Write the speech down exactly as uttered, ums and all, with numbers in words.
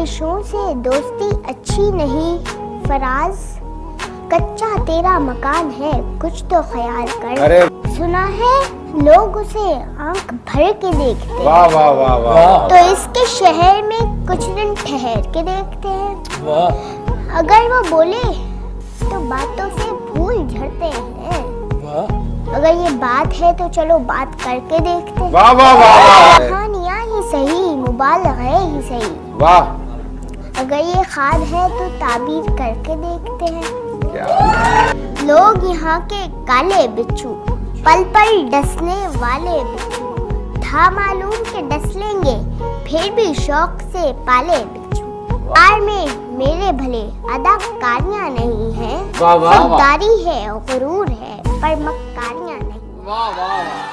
बारिशों से दोस्ती अच्छी नहीं फराज, कच्चा तेरा मकान है कुछ तो ख्याल कर। अरे सुना है लोग उसे आंख भर के देखते हैं। वाह वाह वाह वाह। तो इसके शहर में कुछ दिन ठहर के देखते हैं। वाह। अगर वो बोले तो बातों से फूल झड़ते हैं। वाह। अगर ये बात है तो चलो बात करके देखते हैं। वाह वाह वाह। कहानियाँ ही सही मुबालग़े ही सही। वाह। अगर ये ख्वाब है तो ताबीर करके देखते हैं। क्या? लोग यहाँ के काले बिच्छू, पल पल डसने वाले बिच्छू, था मालूम के डस लेंगे फिर भी शौक से पाले बिच्छू। आर में मेरे भले अदाकारियाँ नहीं है, खुददारी है गुरूर है पर मक्कारियाँ नहीं। वाह वाह।